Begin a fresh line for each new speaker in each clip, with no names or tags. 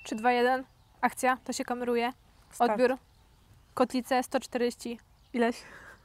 3, 2, 1. Akcja, to się kameruje.
Start.
Odbiór. Kotlice 140. Ileś?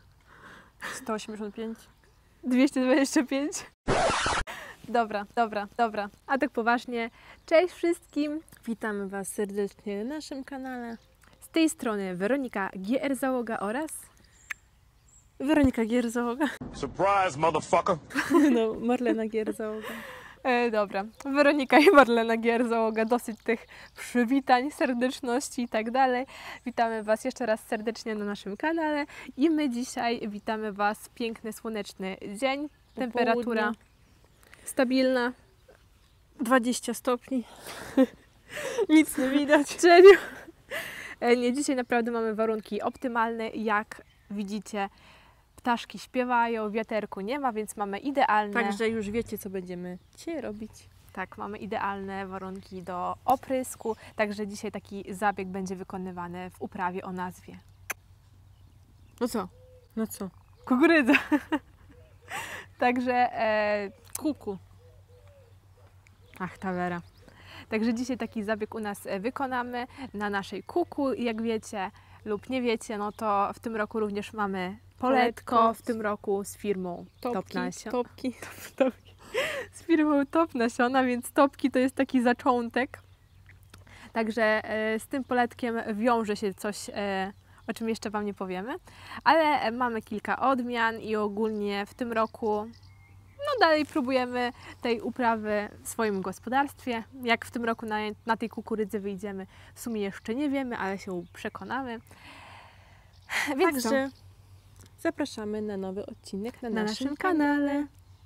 185.
225. Dobra. A tak poważnie. Cześć wszystkim.
Witamy Was serdecznie na naszym kanale.
Z tej strony Weronika GR Załoga oraz
Weronika Gierzałoga.
Surprise, motherfucker!
No, Marlena Gierzałoga.
dobra. Weronika i Marlena GR Załoga. Dosyć tych przywitań, serdeczności i tak dalej. Witamy Was jeszcze raz serdecznie na naszym kanale i my dzisiaj witamy Was. Piękny, słoneczny dzień. Temperatura
Południe.
stabilna.
20 stopni. Nic nie widać.
Cieniu. Nie, dzisiaj naprawdę mamy warunki optymalne. Jak widzicie, ptaszki śpiewają, wiaterku nie ma, więc mamy idealne.
Także już wiecie, co będziemy dzisiaj robić.
Tak, mamy idealne warunki do oprysku. Także dzisiaj taki zabieg będzie wykonywany w uprawie o nazwie
No co? No co?
kukurydza. Także
Kuku.
ach, ta Wera. Także dzisiaj taki zabieg u nas wykonamy na naszej kuku. Jak wiecie lub nie wiecie, no to w tym roku również mamy poletko. W tym roku z firmą Top Nasion.
Topki.
Z firmą Top Nasiona, więc topki to jest taki zaczątek. Także z tym poletkiem wiąże się coś, o czym jeszcze Wam nie powiemy. Ale mamy kilka odmian i ogólnie w tym roku no dalej próbujemy tej uprawy w swoim gospodarstwie. Jak w tym roku na tej kukurydzy wyjdziemy, w sumie jeszcze nie wiemy, ale się przekonamy. Więc
Także zapraszamy na nowy odcinek na
na
naszym
naszym kanale.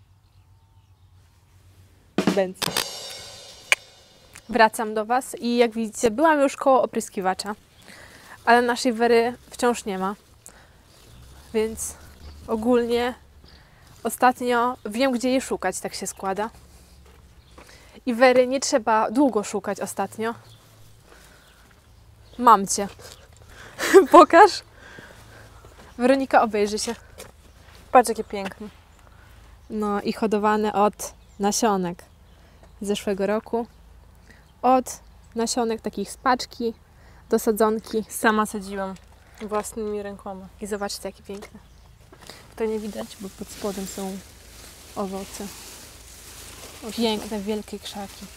Bęc.
Wracam do Was i jak widzicie, byłam już koło opryskiwacza, ale naszej Wery wciąż nie ma. Więc ogólnie ostatnio wiem, gdzie jej szukać, tak się składa. I Wery nie trzeba długo szukać ostatnio. Mam Cię. Pokaż. Weronika, obejrzy się.
Patrz, jakie piękne.
No i hodowane od nasionek z zeszłego roku. Od nasionek takich z paczki do sadzonki.
Sama sadziłam własnymi rękoma.
I zobaczcie, jakie piękne.
To nie widać, bo pod spodem są owoce.
Piękne, wielkie krzaki.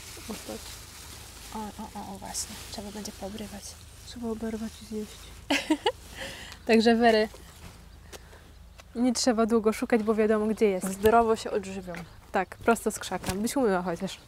O, właśnie. Trzeba będzie poobrywać.
Trzeba oberwać i zjeść.
Także Wery nie trzeba długo szukać, bo wiadomo, gdzie jest.
Zdrowo się odżywią.
Tak, prosto z krzaka. Byś umyła chociaż.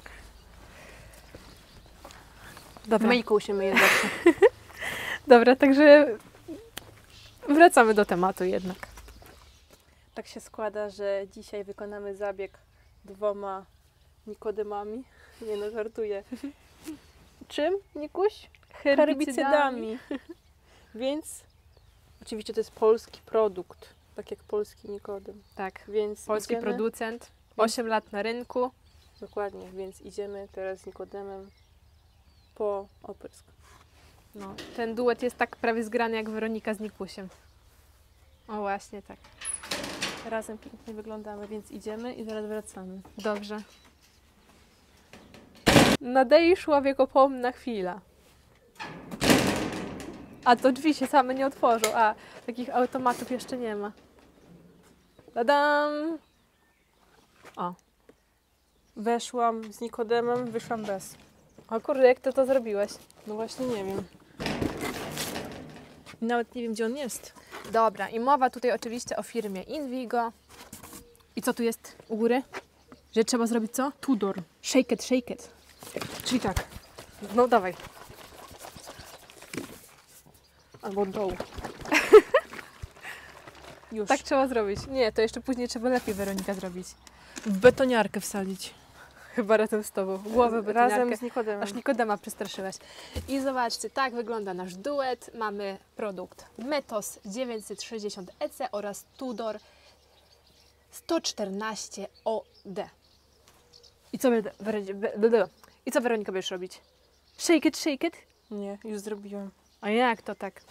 Dobra.
Myjką się myje zawsze.
Dobra, także wracamy do tematu jednak.
Tak się składa, że dzisiaj wykonamy zabieg 2 Nikodemami. Nie no, żartuję. Czym, Nikuś? Herbicydami. Więc oczywiście to jest polski produkt, tak jak polski Nikodem.
Tak,
Więc
polski
idziemy,
producent, 8 lat na rynku.
Dokładnie, więc idziemy teraz z Nikodemem po oprysk.
No, ten duet jest tak prawie zgrany jak Weronika z Nikusiem. O, właśnie tak.
Razem pięknie wyglądamy, więc idziemy i zaraz wracamy.
Dobrze. Nadejszła wiekopomna chwila. A to drzwi się same nie otworzą. A, takich automatów jeszcze nie ma. Tadam! O.
Weszłam z Nikodemem, wyszłam bez.
O kurde, jak ty to zrobiłeś?
No właśnie nie wiem. Nawet nie wiem, gdzie on jest.
Dobra, i mowa tutaj oczywiście o firmie Invigo. I co tu jest u góry? Że trzeba zrobić co?
Tudor.
Shake it, shake it.
Czyli tak.
No dawaj.
Albo od dołu. Już.
Tak trzeba zrobić. Nie, to jeszcze później trzeba lepiej, Weronika, zrobić.
W betoniarkę wsadzić.
Chyba razem z tobą. Głowę
Razem
betoniarkę.
z Nikodemem.
Aż Nikodema przestraszyłaś. I zobaczcie, tak wygląda nasz duet. Mamy produkt Metos 960 EC oraz Tudor 114 OD. I co Weronika będziesz robić? Shake it, shake it?
Nie, już zrobiłam.
A jak to tak?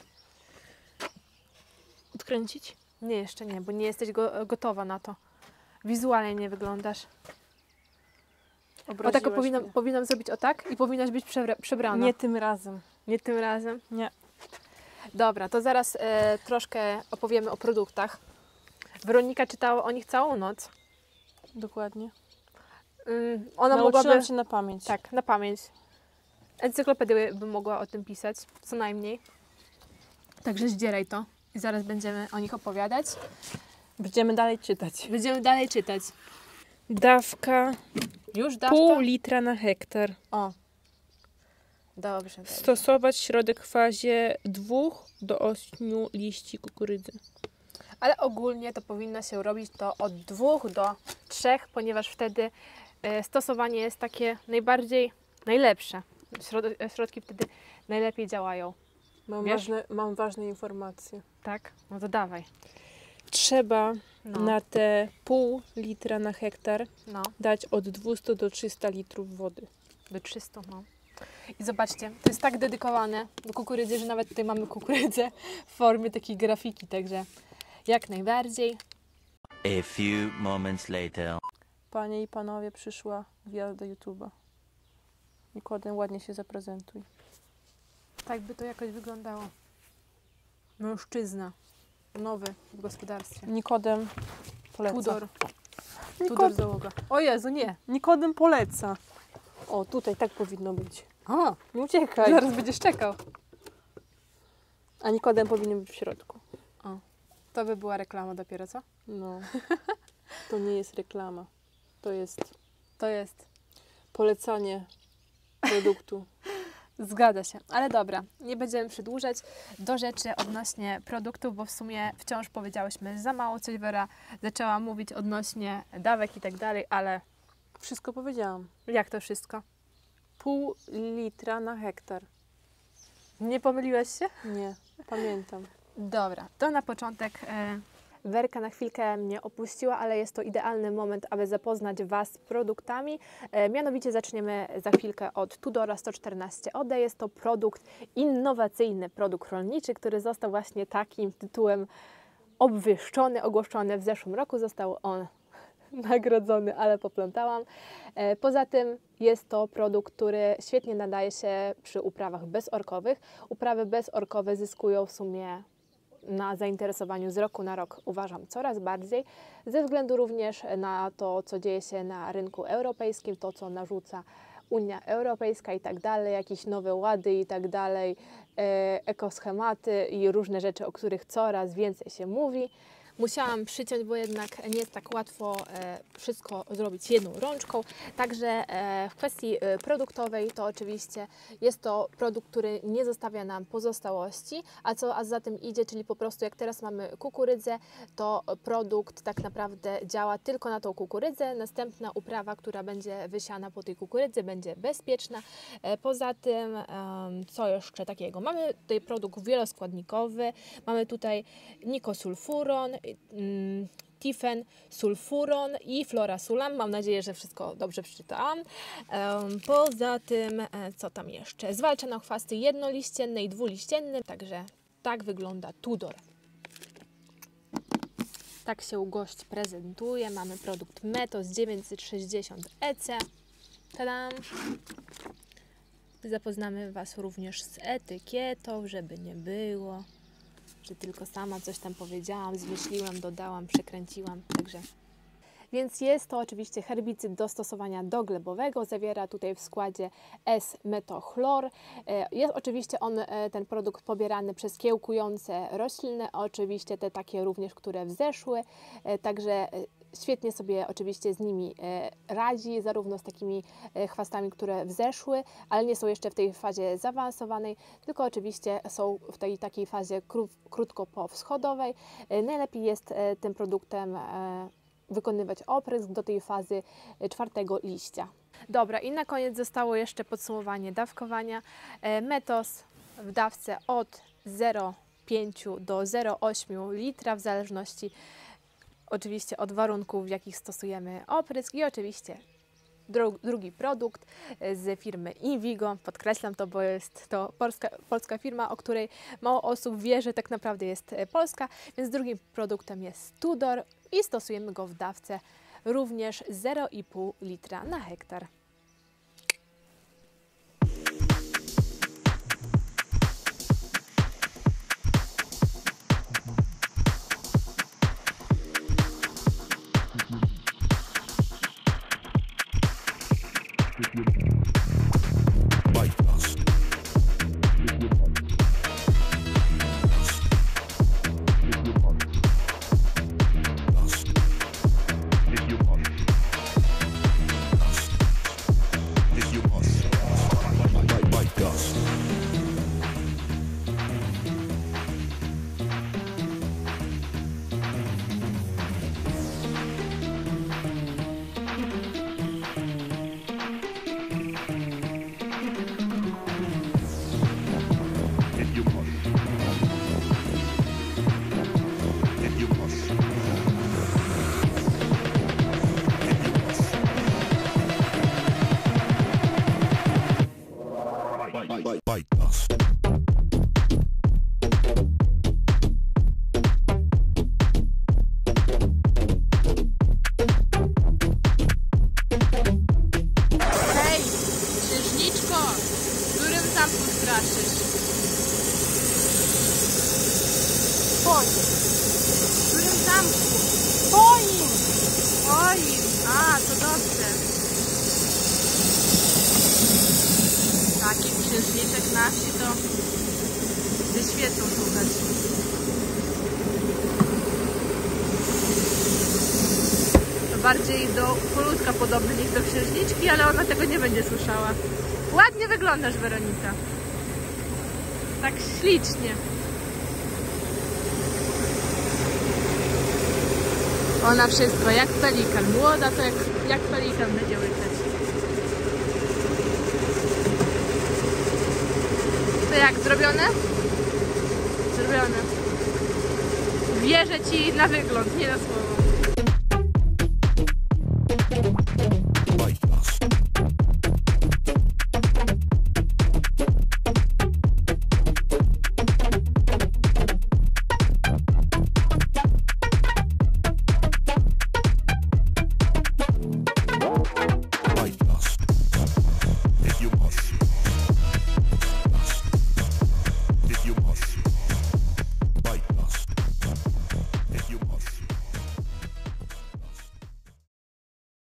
Odkręcić?
Nie, jeszcze nie, bo nie jesteś gotowa na to. Wizualnie nie wyglądasz. O tak
Obraziłaś mnie.
powinnam zrobić o tak i powinnaś być przebrana.
Nie tym razem.
Nie tym razem.
Nie.
Dobra, to zaraz troszkę opowiemy o produktach. Weronika czytała o nich całą noc.
Dokładnie.
Ona
Nauczyłam
mogłaby...
się na pamięć.
Tak, na pamięć. Encyklopedię by mogła o tym pisać, co najmniej. Także zdzieraj to i zaraz będziemy o nich opowiadać.
Będziemy dalej czytać.
Będziemy dalej czytać.
Dawka
Już dawka?
pół litra na hektar.
O. Dobrze.
Stosować środek w fazie 2 do 8 liści kukurydzy.
Ale ogólnie to powinno się robić to od 2 do 3, ponieważ wtedy stosowanie jest takie najlepsze. Środki wtedy najlepiej działają. Wiesz?
Mam ważne informacje.
Tak? No to dawaj.
Trzeba
No.
na te pół litra na hektar
No,
dać od 200 do 300 litrów wody.
do 300, no. I zobaczcie, to jest tak dedykowane do kukurydzy, że nawet tutaj mamy kukurydzę w formie takiej grafiki, także jak najbardziej.
A few moments later.
Panie i panowie, przyszła gwiazda YouTube'a. Nikodem, ładnie się zaprezentuj.
Tak by to jakoś wyglądało. Mężczyzna. Nowy w gospodarstwie.
Nikodem poleca.
Tudor. Tudor
Nikod...
załoga. O Jezu, nie.
Nikodem poleca. O, tutaj tak powinno być.
O,
Nie uciekaj.
zaraz będziesz czekał.
A Nikodem powinien być w środku.
To by była reklama dopiero, co?
No. To nie jest reklama. To jest polecanie produktu.
Zgadza się, ale dobra, nie będziemy przedłużać. Do rzeczy odnośnie produktów, bo w sumie wciąż powiedziałyśmy za mało. Coś Wera zaczęła mówić odnośnie dawek i tak dalej, ale
Wszystko powiedziałam.
jak to wszystko?
Pół litra na hektar.
Nie pomyliłeś się?
Nie, pamiętam.
Dobra, to na początek Werka na chwilkę mnie opuściła, ale jest to idealny moment, aby zapoznać Was z produktami. Mianowicie zaczniemy za chwilkę od Tudora 114 OD. Jest to produkt innowacyjny, produkt rolniczy, który został właśnie takim tytułem obwieszczony, ogłoszony w zeszłym roku. Został on nagrodzony, ale poplątałam. Poza tym jest to produkt, który świetnie nadaje się przy uprawach bezorkowych. Uprawy bezorkowe zyskują w sumie na zainteresowaniu z roku na rok, uważam, coraz bardziej, ze względu również na to, co dzieje się na rynku europejskim, to, co narzuca Unia Europejska i tak dalej, jakieś nowe łady i tak dalej, ekoschematy i różne rzeczy, o których coraz więcej się mówi. Musiałam przyciąć, bo jednak nie jest tak łatwo wszystko zrobić jedną rączką. Także w kwestii produktowej to oczywiście jest to produkt, który nie zostawia nam pozostałości, a za tym idzie, czyli po prostu jak teraz mamy kukurydzę, to produkt tak naprawdę działa tylko na tą kukurydzę. Następna uprawa, która będzie wysiana po tej kukurydzy, będzie bezpieczna. Poza tym, co jeszcze takiego? Mamy tutaj produkt wieloskładnikowy, mamy tutaj nikosulfuron, tifensulfuron i florasulam. Mam nadzieję, że wszystko dobrze przeczytałam. Poza tym, co tam jeszcze? Zwalcza na chwasty jednoliścienne i dwuliścienne. Także tak wygląda Tudor. Tak się gość prezentuje. Mamy produkt Metos 960 EC. Tadam! Zapoznamy Was również z etykietą, żeby nie było, że tylko sama coś tam powiedziałam, zmyśliłam, dodałam, przekręciłam, także. Więc jest to oczywiście herbicyd do stosowania doglebowego, zawiera tutaj w składzie S-metochlor. Jest oczywiście ten produkt pobierany przez kiełkujące rośliny, oczywiście te takie również, które wzeszły, także świetnie sobie oczywiście z nimi radzi, zarówno z takimi chwastami, które wzeszły, ale nie są jeszcze w tej fazie zaawansowanej, tylko oczywiście są w tej takiej fazie krótko powschodowej. Najlepiej jest tym produktem wykonywać oprysk do tej fazy 4 liścia. Dobra, i na koniec zostało jeszcze podsumowanie dawkowania. Metos w dawce od 0,5 do 0,8 litra, w zależności oczywiście od warunków, w jakich stosujemy oprysk, i oczywiście drugi produkt z firmy Invigo. Podkreślam to, bo jest to polska firma, o której mało osób wie, że tak naprawdę jest polska, więc drugim produktem jest Tudor i stosujemy go w dawce również 0,5 litra na hektar. Twoim. W którym zamku? Twoim. Twoim. A, to dobrze. Taki księżniczek na wsi to ze świecą szukać. To bardziej do kolutka podobny niż do księżniczki, ale ona tego nie będzie słyszała. Ładnie wyglądasz, Weronika. Tak ślicznie. Ona wszystko, jak pelikan. Młoda to jak pelikan będzie łykać. To jak, zrobione? Zrobione. Wierzę ci na wygląd, nie na słowo.